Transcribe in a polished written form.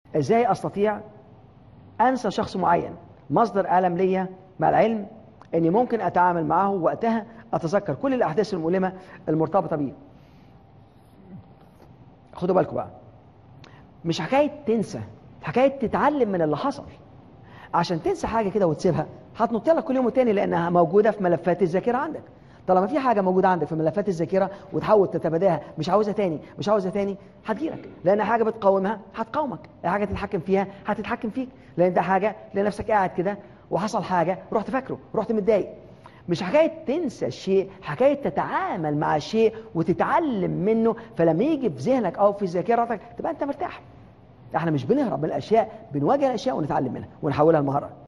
ازاي استطيع انسى شخص معين مصدر الم ليا، مع العلم اني ممكن اتعامل معه وقتها اتذكر كل الاحداث المؤلمه المرتبطه بيه. خدوا بالكم بقى، مش حكايه تنسى، حكايه تتعلم من اللي حصل. عشان تنسى حاجه كده وتسيبها هتنط لك كل يوم والتاني، لانها موجوده في ملفات الذاكره عندك. طالما في حاجه موجوده عندك في ملفات الذاكره وتحاول تتباداها، مش عاوزها تاني مش عاوزها تاني، هتجيلك. لان حاجه بتقاومها هتقاومك، حاجه تتحكم فيها هتتحكم فيك. لان ده حاجه لنفسك قاعد كده وحصل حاجه رحت فاكره رحت متضايق. مش حكايه تنسى الشيء، حكايه تتعامل مع الشيء وتتعلم منه، فلما يجي في ذهنك او في ذاكرتك تبقى انت مرتاح. احنا مش بنهرب من الاشياء، بنواجه الاشياء ونتعلم منها ونحولها لمهارات.